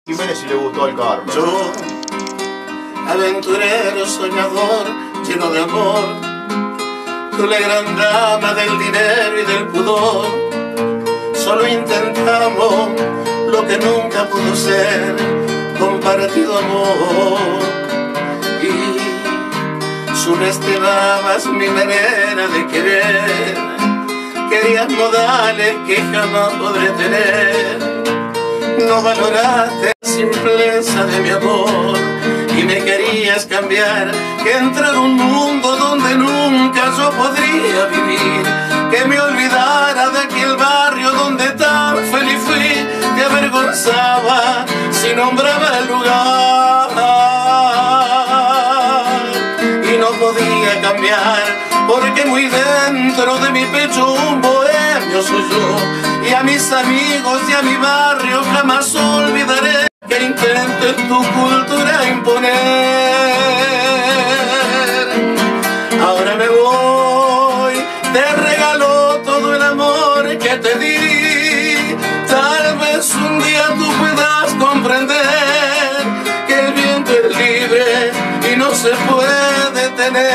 Jiménez si le gustó al Carlos. Yo, aventurero, soñador, lleno de amor, tú la gran dama del dinero y del pudor, solo intentamos lo que nunca pudo ser, compartido amor. Y subestimabas mi manera de querer, querías modales que jamás podré tener. No valoraste la simpleza de mi amor y me querías cambiar, que entrar a un mundo donde nunca yo podría vivir, que me olvidara de aquel barrio donde tan feliz fui. Te avergonzaba si nombraba el lugar y no podía cambiar, porque muy dentro de mi pecho un bohemio soy yo. Y a mis amigos y a mi barrio jamás olvidaré que intentes tu cultura imponer. Ahora me voy, te regalo todo el amor que te di. Tal vez un día tú puedas comprender que el viento es libre y no se puede detener.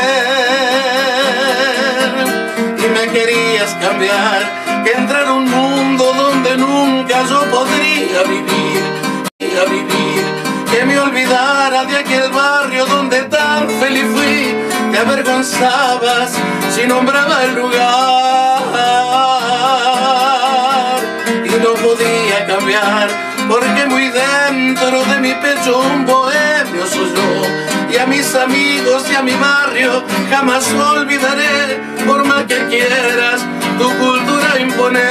Y me querías cambiar, que entrar a un mundo donde nunca yo podría vivir, que me olvidara de aquel barrio donde tan feliz fui. Te avergonzabas si nombraba el lugar y no podía cambiar, porque muy dentro de mi pecho un bohemio soy yo. Y a mis amigos y a mi barrio jamás olvidaré, por más que quieras tu cultura imponer.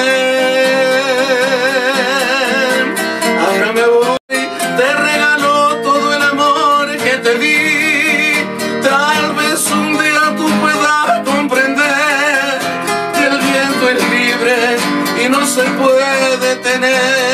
Ahora me voy, te regalo todo el amor que te di. Tal vez un día tú puedas comprender que el viento es libre y no se puede detener.